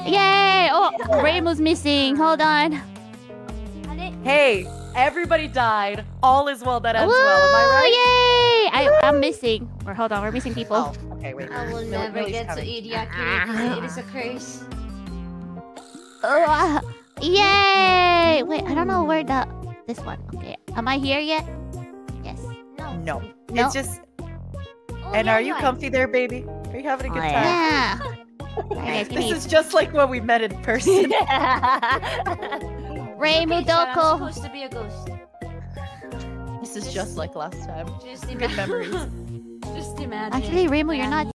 Yay! Oh, Rainbow's missing. Hold on. Hey, everybody died. All is well that ends Woo, well. Am I right? Yay! I'm missing. Or hold on, we're missing people. Oh, okay, wait. I will never Millie's get to coming. eat yakiniku. It is a curse. Yay! Wait, I don't know where this one. Okay, am I here yet? Yes. No. No. It's just... Oh, And yeah, are you right. comfy there, baby? Are you having a good time? Yeah. Alright, guys, give This me is just like when we met in person. Rainbow Okay, so I'm Doko. supposed to be a ghost. This is just like last time. Just Good imagine. memories. Just imagine. Actually, Rainbow, you're not